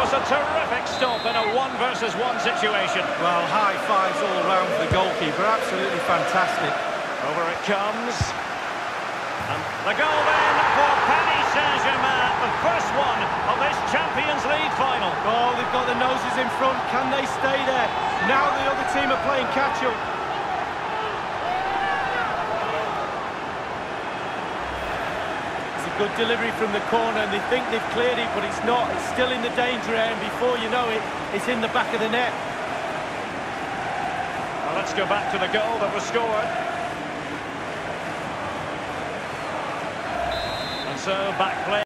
was a terrific stop in a 1-versus-1 situation. Well, high fives all round for the goalkeeper. Absolutely fantastic. Over it comes. And the goal then for Paris Saint-Germain, the first one of this Champions League final. Oh, they've got the noses in front. Can they stay there? Now the other team are playing catch-up. It's a good delivery from the corner, and they think they've cleared it, but it's not. It's still in the danger area, and before you know it, it's in the back of the net. Well, let's go back to the goal that was scored. And so back play.